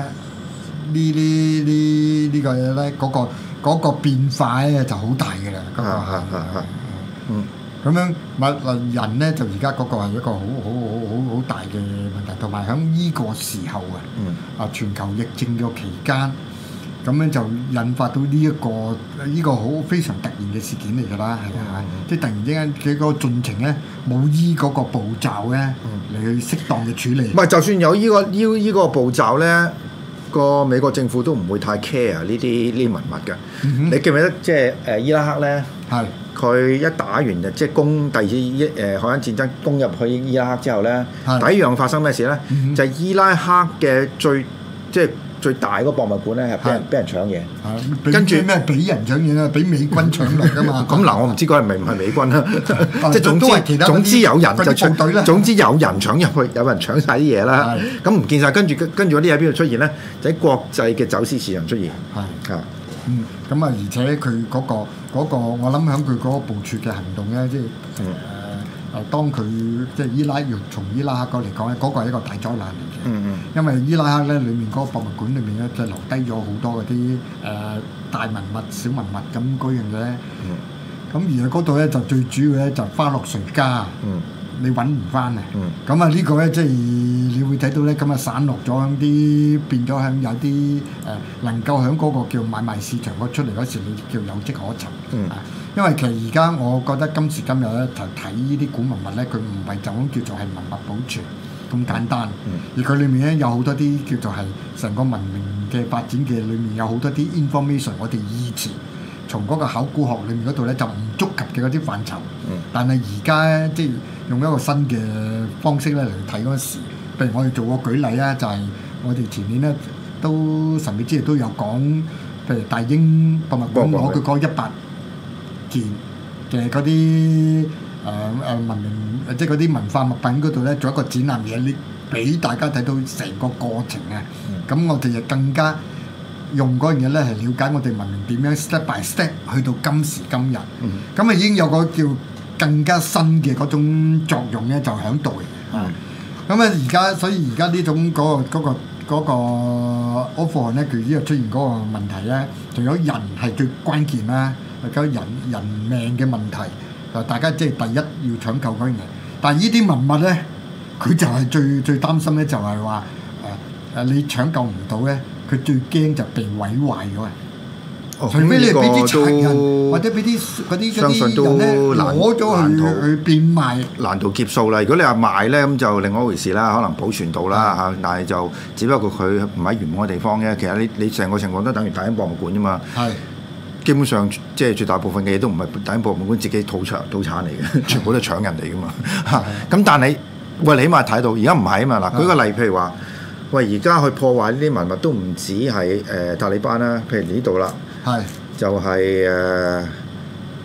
呢個嘢咧，嗰個變化咧就好大嘅啦。咁樣人咧就而家嗰個係一個好大嘅問題，同埋喺呢個時候全球疫症嘅期間，咁樣就引發到呢個好非常突然嘅事件嚟㗎啦，係咪？即係突然之間佢個進程咧冇依嗰個步驟咧嚟去適當嘅處理。 唔係，就算有依個步驟咧。個美國政府都唔會太 care 呢啲文物嘅。你記唔記得即係伊拉克咧？佢一打完就即係攻第二次海灣戰爭攻入去伊拉克之後咧，第一樣發生咩事咧？就係伊拉克嘅最大嗰博物館咧係俾人搶嘢，跟住咩俾人搶嘢啦？俾美軍搶嚟㗎嘛？ 咁嗱，我唔知嗰係咪唔係美軍啦，即係總之有人就總之有人搶入去，有人搶晒啲嘢啦。咁唔見晒，跟住嗰啲喺邊度出現咧？就喺國際嘅走私市場出現。 咁啊，而且佢嗰個我諗喺佢嗰個部署嘅行動咧，即係當佢即係從伊拉克嚟講咧，嗰個係一個大災難嚟嘅。因為伊拉克咧裏面嗰個博物館裏面咧，就留低咗好多嗰啲大文物、小文物咁嗰樣嘢。咁而嗰度咧就最主要咧就花落誰家，你揾唔翻啊！咁啊呢個咧即係你會睇到咧，咁啊散落咗喺啲變咗喺有啲能夠喺嗰個叫買賣市場嗰出嚟嗰時，你叫有跡可尋。因為其實而家我覺得今時今日咧，就睇呢啲古文物咧，佢唔係就咁叫做係文物保存咁簡單，而佢裡面咧有好多啲叫做係成個文明嘅發展嘅裡面有好多啲 information， 我哋以前從嗰個考古學裡面嗰度咧就唔觸及嘅嗰啲範疇，但係而家咧即係用一個新嘅方式咧嚟睇嗰時，譬如我哋做個舉例啊，就係我哋前年咧都神秘之夜都有講，譬如大英博物館攞佢嗰100件嘅嗰啲文明，即係嗰啲文化物品嗰度咧，做一個展覽嘢，你俾大家睇到成個過程啊！咁我哋就更加用嗰樣嘢咧，係了解我哋文明點樣 step by step 去到今時今日。咁啊已經有個叫更加新嘅嗰種作用咧，就喺度嘅。咁啊而家，所以而家呢種嗰個阿富汗咧，佢呢個出現嗰個問題咧，除咗人係最關鍵啦。個人命嘅問題，大家即係第一要搶救嗰樣嘢。但係呢啲文物咧，佢就係最擔心咧，就係話你搶救唔到咧，佢最驚就被毀壞咗啊！除非你俾啲賊人或者俾啲嗰啲人咧攞咗去變賣， 難度劫數啦。如果你話賣咧，咁就另外一回事啦，可能保存到啦嚇，但係就只不過佢唔喺原本嘅地方嘅。其實你成個情況都等於大英博物館啫嘛。基本上即係絕大部分嘅嘢都唔係大英博物館自己土產嚟嘅，全部都係搶人哋噶嘛。咁但係喂，你起碼睇到而家唔係啊嘛。嗱，舉個例，譬如話，喂，而家去破壞呢啲文物都唔止係塔利班啦，譬如呢度啦，就係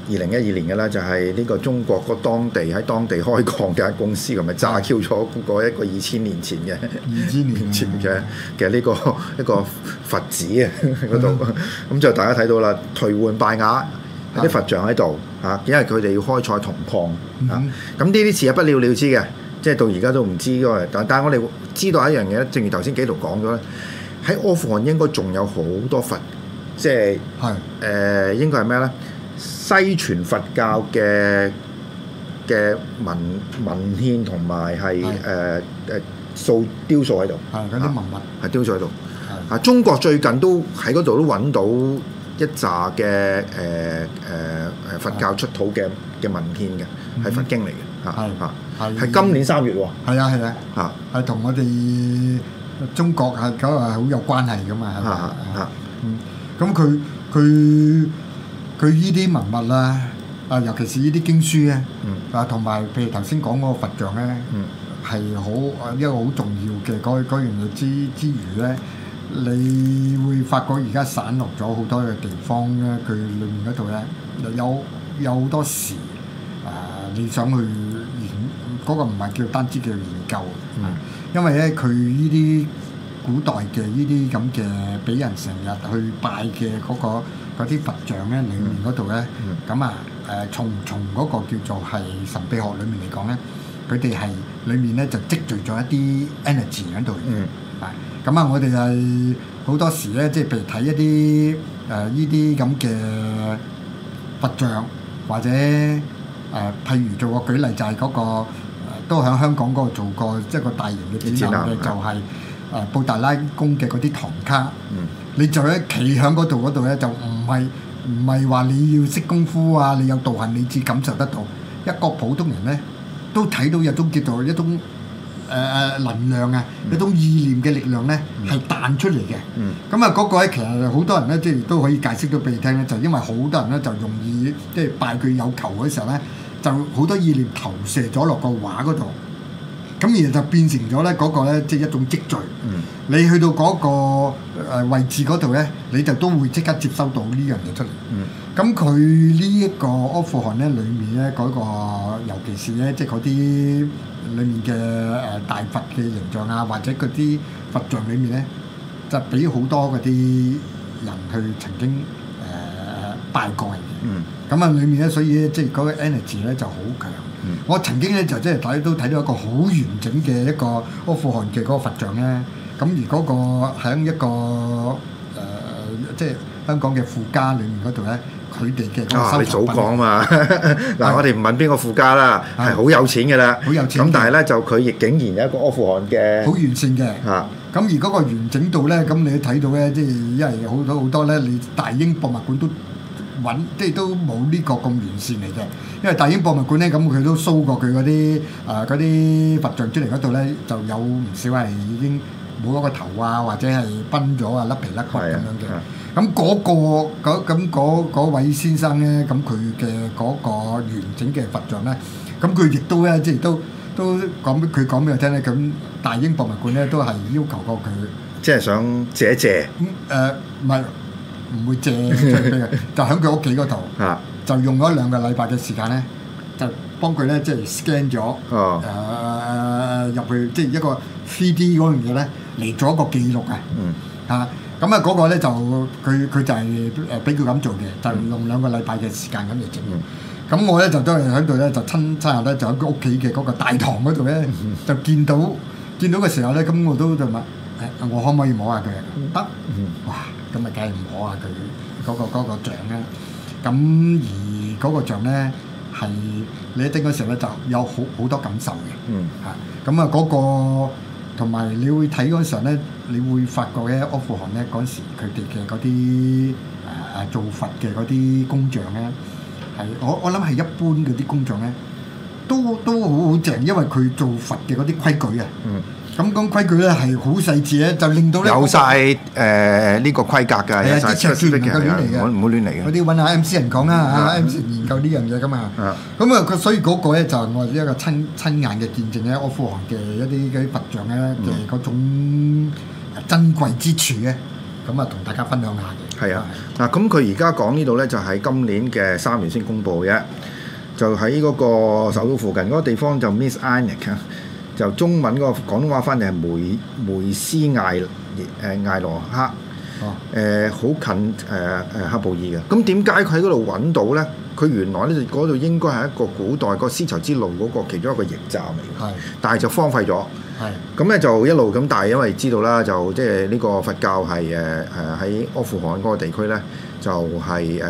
2012年嘅啦，就係呢個中國個當地喺當地開礦嘅間公司，咁咪炸 Q 咗嗰個一個2000年前嘅呢個一個佛寺啊嗰度，咁就大家睇到啦，頹垣敗瓦，有啲佛像喺度嚇，因為佢哋要開採銅礦嚇，咁呢啲事係不了了之嘅，即係到而家都唔知嗰個，但係我哋知道一樣嘢，正如頭先紀陶講咗咧，喺阿富汗應該仲有好多佛，即係應該係咩咧？西傳佛教嘅文獻同埋係雕塑喺度， 係嗰啲文物係雕塑喺度。啊，中國最近都喺嗰度都揾到一紮嘅佛教出土嘅文獻嘅，係佛經嚟嘅，係今年3月喎。 係啊，係同我哋中國係嗰個好有關係噶嘛，係咪？咁佢依啲文物啦，尤其是依啲經書咧，同埋譬如頭先講嗰個佛像咧，係一個好重要嘅嗰樣嘢之餘咧，你會發覺而家散落咗好多嘅地方咧，佢裏面嗰度咧有好多時你想去嗰個唔係叫單止叫研究，因為咧佢依啲古代嘅依啲咁嘅俾人成日去拜嘅嗰啲佛像咧，裏面嗰度咧，咁從嗰個叫做係神秘學裏面嚟講咧，佢哋係裏面咧就積聚咗一啲 energy 喺度嘅，咁我哋係好多時咧，即係譬如睇一啲依啲咁嘅佛像，或者譬如做個舉例就係嗰個都喺香港嗰度做過即係個大型嘅展覽嘅，就係布達拉宮嘅嗰啲唐卡。你就一企喺嗰度咧，就唔係話你要識功夫啊，你有道行你至感受得到。一個普通人咧都睇到有種叫做一種能量啊，一種意念嘅力量咧係彈出嚟嘅。咁嗰個咧其實好多人咧即係都可以解釋到俾你聽咧，就因為好多人咧就容易即係拜佢有求嗰時候咧，就好多意念投射咗落個畫嗰度。咁而就變成咗咧嗰個咧，即係一種積聚。你去到嗰個位置嗰度咧，你就都會即刻接收到呢樣嘢出嚟。咁佢呢一個阿富汗咧，裡面咧嗰個，尤其是咧即係嗰啲裡面嘅大佛嘅形象啊，或者嗰啲佛像裡面咧，就俾好多嗰啲人去曾經拜過嘅。咁裡面咧，所以咧即係嗰個 energy 咧就好強。我曾經咧就即係睇到一個好完整嘅一個阿富汗嘅嗰個佛像咧，咁而嗰個喺一個即係香港嘅富家裏面嗰度咧，佢哋嘅嗰個收藏品。你早講嘛？嗱，我哋唔問邊個富家啦，係好有錢嘅啦，好有錢。咁但係咧就佢亦竟然有一個阿富汗嘅好完善嘅。咁而嗰個完整度咧，咁你睇到咧，即係因為好多咧，你大英博物館都即係都冇呢個咁完善嚟嘅，因為大英博物館咧，咁佢都 show 過佢嗰啲佛像出嚟嗰度咧，就有唔少係已經冇咗個頭啊，或者係崩咗啊，甩皮甩骨咁樣嘅。咁嗰位先生咧，咁佢嘅嗰個完整嘅佛像咧，咁佢亦都咧，即係都佢講俾我聽咧，咁大英博物館咧都係要求過佢， 即係想借一借。 唔係。唔會借出俾佢，就喺佢屋企嗰度，就用咗2個禮拜嘅時間咧，就幫佢咧即係 scan 咗入去，即係一個 3D 嗰樣嘢咧嚟做一個記錄啊！咁嗰個咧就佢就係俾佢咁做嘅，就用2個禮拜嘅時間咁嚟整。咁我咧就都係喺度咧就親日咧就喺佢屋企嘅嗰個大堂嗰度咧就見到嘅時候咧，咁我都就問我可唔可以摸下佢？得，哇！咁咪梗係唔摸下佢嗰個像啦。咁而嗰個像咧係你一整嗰時候咧就有好多感受嘅。咁嗰個同埋你會睇嗰時候咧，你會發覺咧阿富汗咧嗰時佢哋嘅嗰啲做佛嘅嗰啲工匠咧係我諗係一般嗰啲工匠咧都好正，因為佢做佛嘅嗰啲規矩啊。咁講規矩咧係好細緻咧，就令到咧有曬呢個規格㗎，有曬尺寸唔夠亂嚟嘅， 唔好亂嚟嘅。 嗰啲揾下 MC 人講啦，MC 研究呢樣嘢㗎嘛。咁佢所以嗰個咧就我一個親眼嘅見證咧，阿富汗嘅一啲佛像咧嘅嗰種珍貴之處咧，咁同大家分享下嘅。 係啊，嗱咁佢而家講呢度咧就喺今年嘅3月先公佈嘅，就喺嗰個首都附近嗰個地方就 Miss Ainik 啊，就中文嗰個廣東話翻嚟係梅斯艾羅克，好近喀布爾嘅。咁點解佢喺嗰度揾到咧？佢原來咧嗰度應該係一個古代個絲綢之路嗰個其中一個驛站嚟嘅，但係就荒廢咗。咁咧就一路咁，但係因為知道啦，就即係呢個佛教係喺阿富汗嗰個地區咧，就係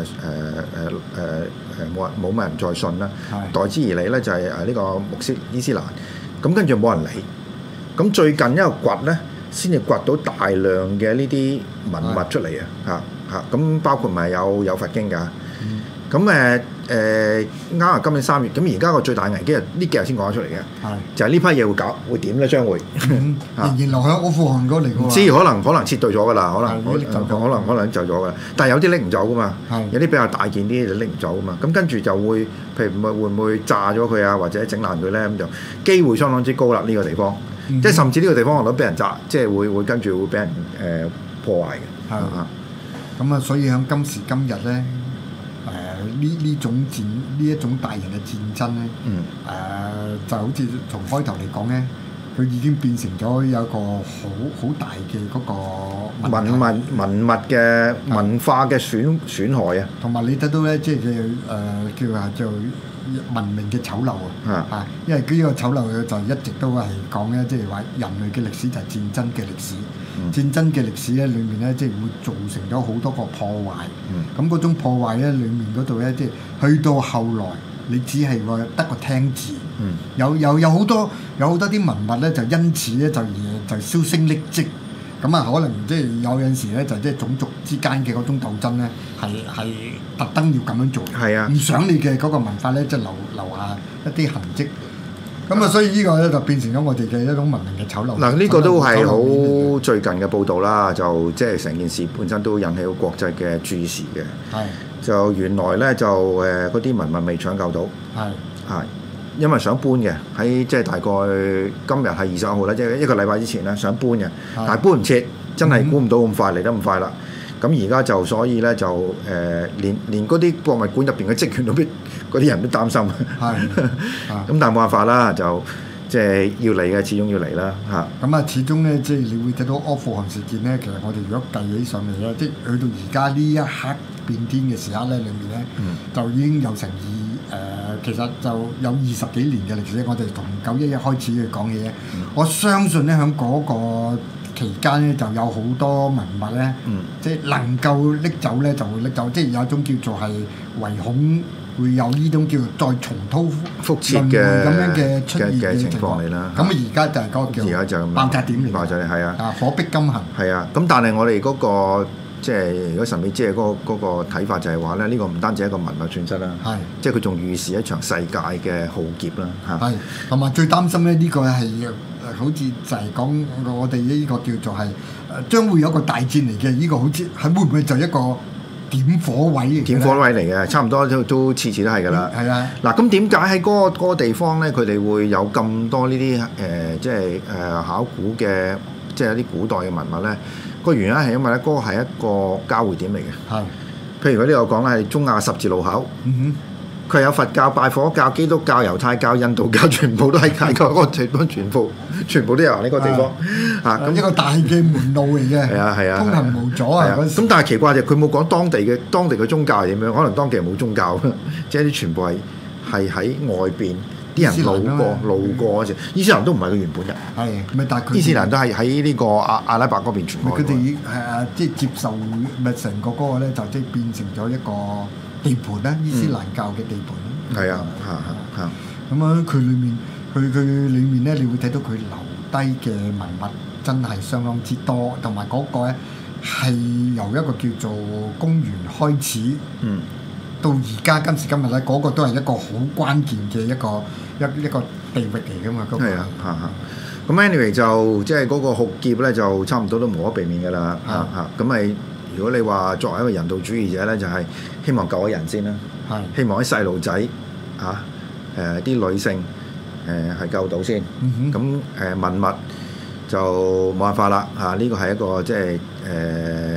冇乜人再信啦。代之而嚟咧就係呢個伊斯蘭。咁跟住冇人理。咁最近一個掘咧，先至掘到大量嘅呢啲文物出嚟啊！咁包括埋有佛經㗎。咁啱啊！今年3月，咁而家個最大危機係呢幾日先講得出嚟嘅，就係呢批嘢會點咧？將會仍然留喺阿富汗嗰嚟㗎。 唔知可能撤退咗㗎啦，可能走咗㗎啦。但係有啲拎唔走㗎嘛，有啲比較大件啲就拎唔走㗎嘛。咁跟住就會，譬如會唔會炸咗佢啊，或者整爛佢咧？咁就機會相當之高啦。呢個地方，即係甚至呢個地方我諗俾人炸，即係會跟住會俾人破壞嘅。 咁啊，所以喺今時今日咧。呢一種大型嘅戰爭咧，就好似從開頭嚟講咧，佢已經變成咗有一個好大嘅嗰個文物嘅文化嘅損害啊， 同埋你睇到咧，即係叫做文明嘅醜陋啊，因為呢個醜陋就一直都係講咧，即係話人類嘅歷史就係戰爭嘅歷史。戰爭嘅歷史咧，裏面咧即係會造成咗好多個破壞。咁嗰種破壞咧，裏面嗰度咧，即係去到後來，你只係得個聽字。有好多啲文物咧，就因此咧就銷聲匿跡。咁啊，可能即係有陣時咧，就即係種族之間嘅嗰種鬥爭咧，係特登要咁樣做。係啊，唔想你嘅嗰個文化咧，即係留下一啲痕跡。咁啊，所以呢個咧就變成咗我哋嘅一種文明嘅醜陋。 嗱，呢個都係好最近嘅報導啦，就即係成件事本身都引起到國際嘅注視嘅。就原來咧就嗰啲文物未搶救到。因為想搬嘅，喺即係大概今日係21號啦，即係一個禮拜之前咧想搬嘅，但係搬唔切，真係估唔到咁快嚟得咁快啦。咁而家就所以咧就連嗰啲博物館入邊嘅職員都嗰啲人都擔心。咁但係冇辦法啦，就即係要嚟嘅，始終要嚟啦嚇。 咁啊，始終咧即係你會睇到阿富汗事件咧，其實我哋如果計起上嚟咧，即係去到而家呢一刻變天嘅時刻咧，裏面咧就已經有成其實就有20幾年嘅歷史。我哋從911開始去講起咧，我相信咧喺嗰個期間咧就有好多文物咧，即係能夠拎走咧就會拎走，即係有一種叫做係唯恐會有呢種叫做再重蹈覆轍嘅咁樣嘅出現嘅情況嚟啦。咁而家就係嗰個叫爆炸點嚟， 爆炸係啊， 火逼金行係啊。咁但係我哋嗰個即係如果神秘之夜嗰個睇法就係話咧，呢個唔單止係一個文物損失啦，即係佢仲預示一場世界嘅浩劫啦嚇。 係同埋最擔心咧，呢個係好似就係講我哋呢個叫做係將會有一個大戰嚟嘅。呢個好似係會唔會就一個點火位嚟嘅？點火位嚟嘅，差唔多都次次都係㗎啦。係啊。嗱，咁點解喺嗰個地方咧，佢哋會有咁多呢啲即係考古嘅，即係一啲古代嘅文物咧？個原因係因為咧，嗰個係一個交匯點嚟嘅。係。譬如佢呢度講咧係中亞十字路口。佢有佛教、拜火教、基督教、猶太教、印度教，全部都喺嗰個地方，全部都有呢個地方。咁一個大嘅門路嚟嘅。係啊，通行無阻啊！ 咁但係奇怪就佢冇講當地嘅宗教係點樣，可能當地人冇宗教，即係啲全部係喺外邊啲人路過嗰時，伊斯蘭都唔係佢原本人。係，咪但係佢伊斯蘭都係喺呢個阿拉伯嗰邊傳過。佢哋即係接受咪成個嗰個咧，就即係變成咗一個地盤啦，伊斯蘭教嘅地盤。係啊，咁啊，佢裏面佢裏面咧，你會睇到佢留低嘅文物真係相當之多，同埋嗰個咧係由一個叫做公元開始，到而家今時今日咧，嗰個都係一個好關鍵嘅一個地域嚟噶嘛。係啊， 咁 anyway 就即係嗰個酷劫咧，就差唔多都無可避免噶啦。咁咪如果你話作為一個人道主義者咧，就係希望救咗人先啦。希望啲細路仔啲女性係救到先。咁文物就冇辦法啦。呢個係一個即係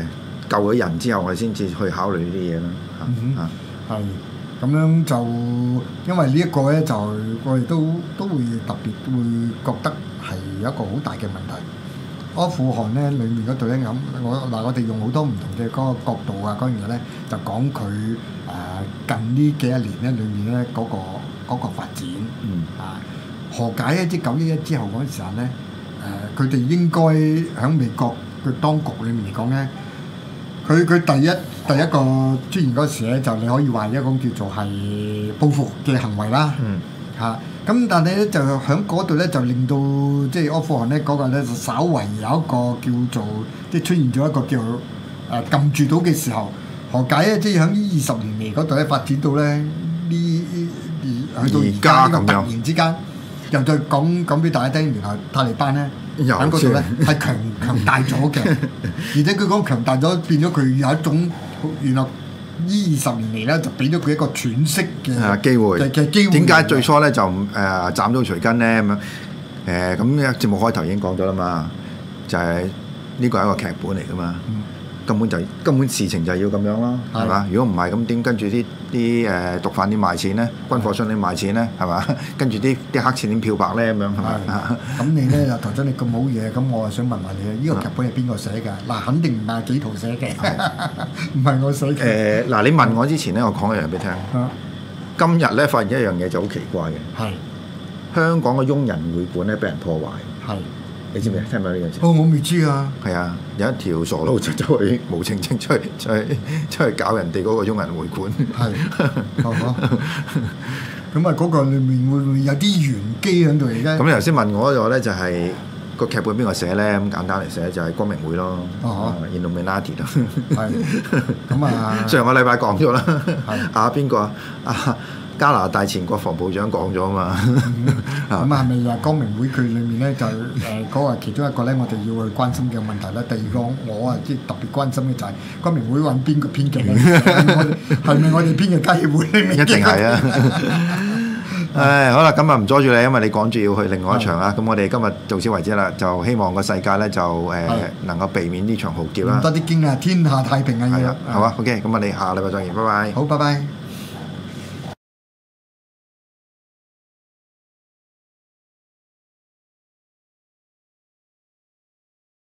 救咗人之後，我哋先至去考慮呢啲嘢啦。 係咁樣就因為呢一個咧，就我哋都會特別會覺得係有一個好大嘅問題。阿富汗咧裡面嗰度咧咁，我哋用好多唔同嘅嗰個角度啊，嗰樣嘢咧就講佢近呢幾一年咧裡面咧嗰個發展。何解咧？即911之後嗰陣時候咧，佢哋應該喺美國嘅當局裡面嚟講咧，佢第一個出現嗰時咧，就你可以話一種叫做係報復嘅行為啦。咁但係咧就喺嗰度咧就令到即係阿富汗咧嗰個咧就稍為有一個叫做即係出現咗一個叫撳住到嘅時候，何解咧？即係喺呢20年嚟嗰度咧發展到咧呢去到而家呢個突然之間，又再講俾大家聽，原來塔利班咧喺嗰度咧係強大咗嘅，而且佢講強大咗變咗佢有一種原來。呢20年嚟咧，就俾咗佢一個喘息嘅機會。點解最初咧就斬咗除根咧咁樣？咁節目開頭已經講咗啦嘛，就係呢個係一個劇本嚟噶嘛。根本事情就係要咁樣咯，係嘛？如果唔係咁點跟住啲毒販點賣錢咧？軍火商點賣錢咧？係嘛？跟住啲黑錢點漂白咧？咁樣係嘛？ 咁你咧就頭先你咁好嘢，咁我就想問下你啊，呢個劇本係邊個寫㗎？嗱，肯定唔係紀陶寫嘅，唔係我寫嘅。 嗱，你問我之前咧，我講一樣俾你聽。今日咧發現一樣嘢就好奇怪嘅。係香港嘅雍人會館咧，俾人破壞。係。你知唔知？聽唔聽呢樣嘢？ 我未知啊。係啊，有一條傻佬就走去無情出去搞人哋嗰個雍人會館。係。 咁啊，嗰個裡面會唔會有啲玄機喺度而家？ 咁你頭先問我嗰個咧，就係個劇本邊個寫咧？咁簡單嚟寫就係光明會咯。Illuminati 咯。係。咁啊。上個禮拜講咗啦。係。邊個啊？加拿大前國防部長講咗啊嘛， 咁係咪話光明會佢裏面咧就嗰個其中一個咧，我哋要去關心嘅問題咧？第二個我即係特別關心嘅就係光明會揾邊個編劇咧？係咪我哋編劇家協會裏面？ 一定係啊！好啦，今日唔阻住你，因為你趕住要去另外一場啦。咁我哋今日到此為止啦，就希望個世界咧就能夠避免呢場浩劫啦。 多啲驚啊！天下太平啊！ 係啊，好啊，OK，咁我哋下禮拜再見，拜拜。 好，拜拜。